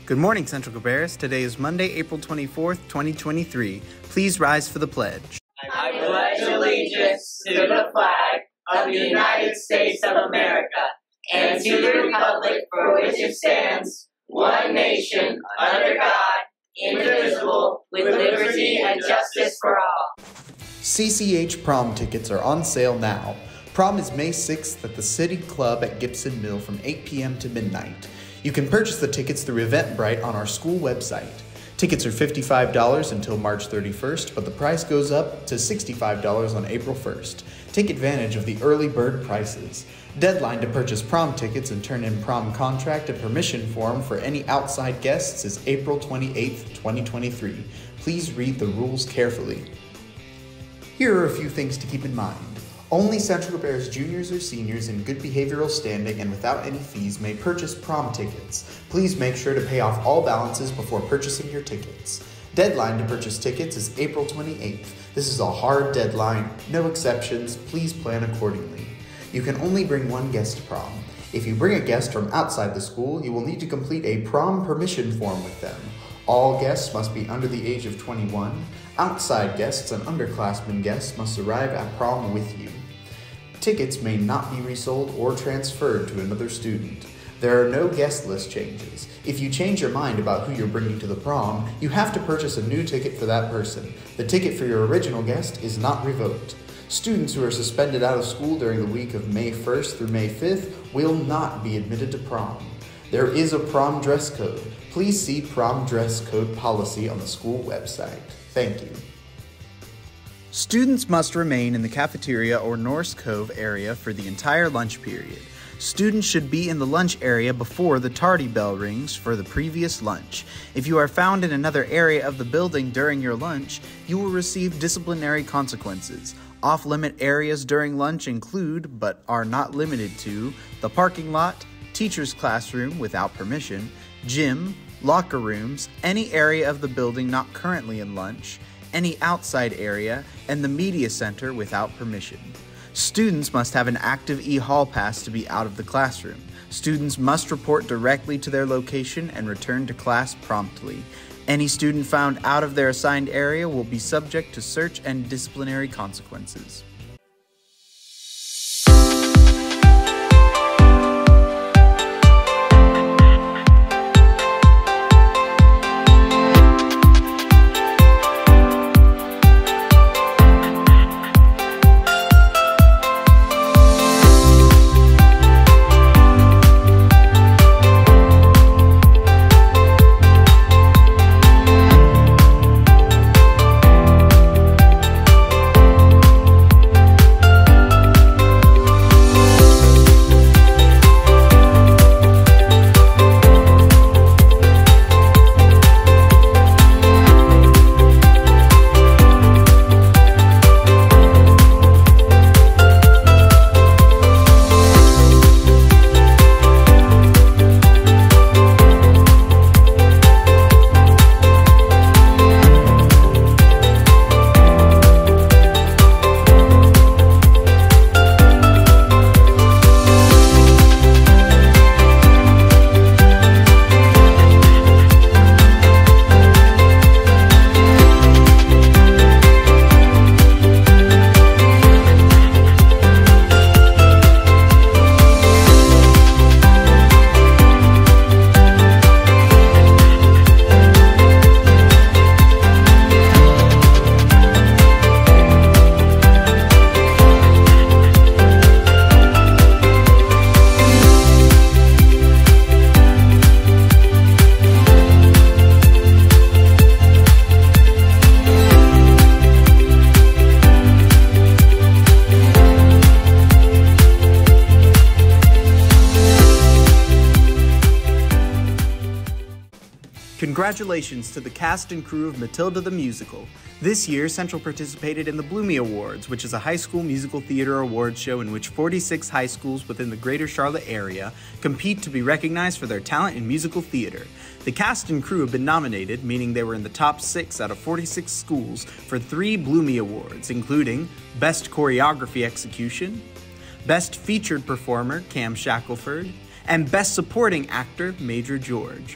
Good morning, Central Cabarrus. Today is Monday, April 24th, 2023. Please rise for the pledge. I pledge allegiance to the flag of the United States of America and to the republic for which it stands, one nation, under God, indivisible, with liberty and justice for all. CCH prom tickets are on sale now. Prom is May 6th at the City Club at Gibson Mill from 8 p.m. to midnight. You can purchase the tickets through Eventbrite on our school website. Tickets are $55 until March 31st, but the price goes up to $65 on April 1st. Take advantage of the early bird prices. Deadline to purchase prom tickets and turn in prom contract and permission form for any outside guests is April 28th, 2023. Please read the rules carefully. Here are a few things to keep in mind. Only Central Cabarrus juniors or seniors in good behavioral standing and without any fees may purchase prom tickets. Please make sure to pay off all balances before purchasing your tickets. Deadline to purchase tickets is April 28th. This is a hard deadline, no exceptions. Please plan accordingly. You can only bring one guest to prom. If you bring a guest from outside the school, you will need to complete a prom permission form with them. All guests must be under the age of 21. Outside guests and underclassmen guests must arrive at prom with you. Tickets may not be resold or transferred to another student. There are no guest list changes. If you change your mind about who you're bringing to the prom, you have to purchase a new ticket for that person. The ticket for your original guest is not revoked. Students who are suspended out of school during the week of May 1st through May 5th will not be admitted to prom. There is a prom dress code. Please see prom dress code policy on the school website. Thank you. Students must remain in the cafeteria or Norse Cove area for the entire lunch period. Students should be in the lunch area before the tardy bell rings for the previous lunch. If you are found in another area of the building during your lunch, you will receive disciplinary consequences. Off-limit areas during lunch include, but are not limited to, the parking lot, teacher's classroom without permission, gym, locker rooms, any area of the building not currently in lunch, any outside area, and the media center without permission. Students must have an active e-hall pass to be out of the classroom. Students must report directly to their location and return to class promptly. Any student found out of their assigned area will be subject to search and disciplinary consequences. Congratulations to the cast and crew of Matilda the Musical. This year, Central participated in the Bloomie Awards, which is a high school musical theater awards show in which 46 high schools within the greater Charlotte area compete to be recognized for their talent in musical theater. The cast and crew have been nominated, meaning they were in the top 6 out of 46 schools for 3 Bloomie Awards, including Best Choreography Execution, Best Featured Performer, Cam Shackelford, and Best Supporting Actor, Major George.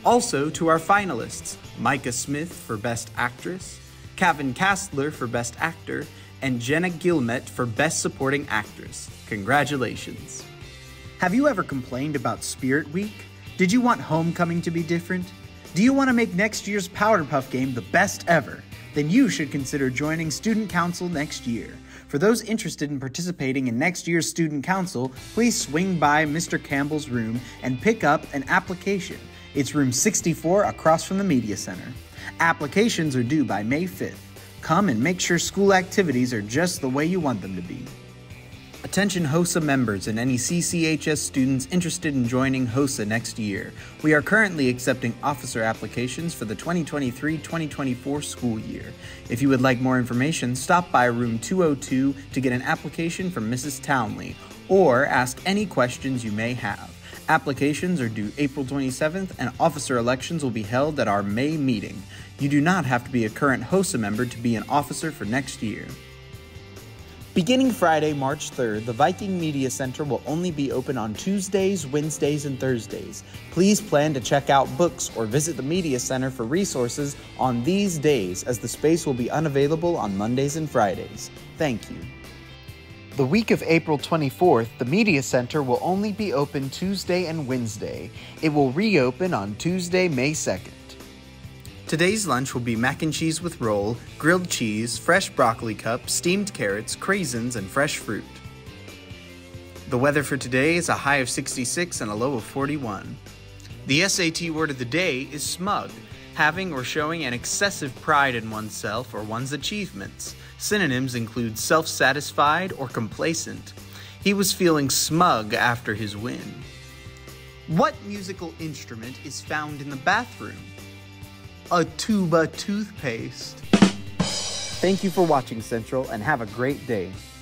Also to our finalists, Micah Smith for Best Actress, Kevin Castler for Best Actor, and Jenna Gilmet for Best Supporting Actress. Congratulations. Have you ever complained about Spirit Week? Did you want homecoming to be different? Do you want to make next year's Powder Puff game the best ever? Then you should consider joining Student Council next year. For those interested in participating in next year's Student Council, please swing by Mr. Campbell's room and pick up an application. It's room 64 across from the Media Center. Applications are due by May 5th. Come and make sure school activities are just the way you want them to be. Attention HOSA members and any CCHS students interested in joining HOSA next year. We are currently accepting officer applications for the 2023-2024 school year. If you would like more information, stop by room 202 to get an application from Mrs. Townley, or ask any questions you may have. Applications are due April 27th, and officer elections will be held at our May meeting. You do not have to be a current HOSA member to be an officer for next year. Beginning Friday, March 3rd, the Viking Media Center will only be open on Tuesdays, Wednesdays, and Thursdays. Please plan to check out books or visit the Media Center for resources on these days, as the space will be unavailable on Mondays and Fridays. Thank you. The week of April 24th, the Media Center will only be open Tuesday and Wednesday. It will reopen on Tuesday, May 2nd. Today's lunch will be mac and cheese with roll, grilled cheese, fresh broccoli cup, steamed carrots, craisins, and fresh fruit. The weather for today is a high of 66 and a low of 41. The SAT word of the day is smug, having or showing an excessive pride in oneself or one's achievements. Synonyms include self-satisfied or complacent. He was feeling smug after his win. What musical instrument is found in the bathroom? A tuba toothpaste. Thank you for watching Central, and have a great day.